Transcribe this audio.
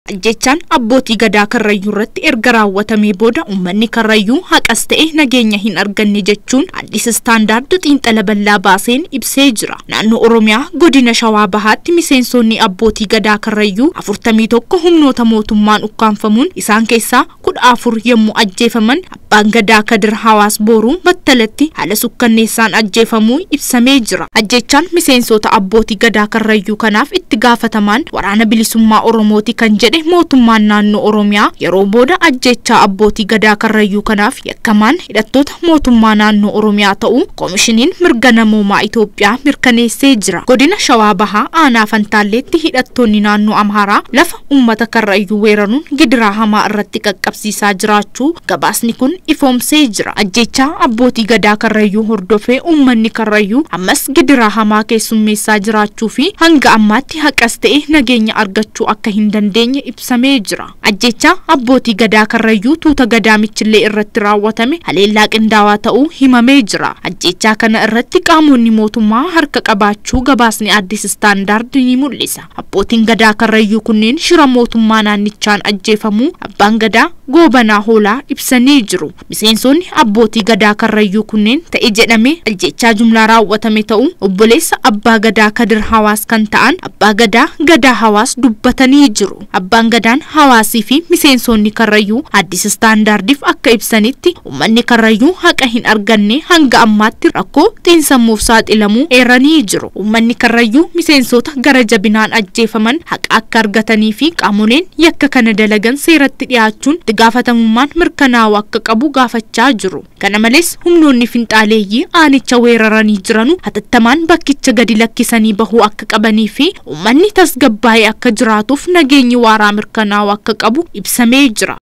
Ajjechaan abbootii gadaa Karrayyuu irratti erga raawwatamee booda uummanni Karrayyuu haqas ta'e nageenya hin arganne jechuun Addis Istaandaard xiinxala bal'aa baaseen ibsee jira. Naannoo Oromiyaa godina Shawaa Bahaatti miseensonni abbootii gadaa Karrayyuu 41 humnoota mootummaan ukkaanfamuun isaan keessaa 14 yommuu ajjeefaman abbaan gadaa Kadir Hawaas Booruu battalatti haala sukkanneessaan ajjeefamuu ibsamee jira. Ajjechaan miseensota abbootii gadaa Karrayyuu kanaaf itti gaafatamaan waraana bilisummaa Oromooti kan jedhe mootummaan naannoo Oromiyaa yeroo booda ajjechaa abbootii gadaa Karrayyuu kanaaf yakkamaan hidhattoota mootummaa naannoo Oromiyaa ta'uu koomishiniin mirga namoomaa Itoophiyaa mirkaneessee jira. Godina Shawaa Bahaa aanaa Fantaalleetti hidhattoonni naannoo Amhaaraa lafa uummata Karrayyuu weeraruun gidiraa hamaa irratti qaqqabsiisaa jiraachuu gabaasni kun ifoomsee jira. Ajjechaa abbootii gadaa Karrayyuu hordofee uummanni Karrayyuu ammas gidiraa hamaa keessummeessaa jiraachuu fi hanga ammaatti haqas ta'e nageenya argachuu akka hin dandeenye ibsamee jira. Ajjechaa abbootii gadaa Karrayyuu tuuta gadaa Michillee irratti raawwatame haleellaa qindaawaa ta'uu himamee jira. Ajjechaa kana irratti qaamonni mootummaa harka qabaachuu gabaasni Addis Istaandaard ni mul'isa. Abbootiin gadaa Karrayyuu kunneen shira mootummaa naannichaan ajjeefamuu abbaan gadaa Goobanaa Hoolaa ibsanii jiru. Miseensonni abbootii gadaa Karrayyuu kunneen ta'e jedhamee ajjechaa jumlaa raawwatame ta'uu obboleessa abbaa gadaa Kadir Hawaas kan ta'an abbaa gadaa Hawaas dubbatanii jiru. Abbaan gadaan Hawaasii fi miseensonni Karrayyuu Addis Istaandaardiif akka ibsanitti uummanni Karrayyuu haqa hin arganne hanga ammaatti rakkoo xiinsammuuf saaxilamuu eeranii jiru. Uummanni Karrayyuu miseensota gara jabinaan ajjeefaman haqa akka argatanii fi qaamoleen yakka kana dalagan seeratti dhiyaachuun gaafatamummaan mirkanaa'uu akka qabu gaafachaa jiru. Kana malees humnoonni finxaaleeyyii aanicha weeraranii jiranu hatattamaan bakkicha gadi lakkisanii bahuu akka qabanii fi uummanni tasgabbaa'ee akka jiraatuuf nageenyi waaraa mirkanaa'uu akka qabu ibsamee jira.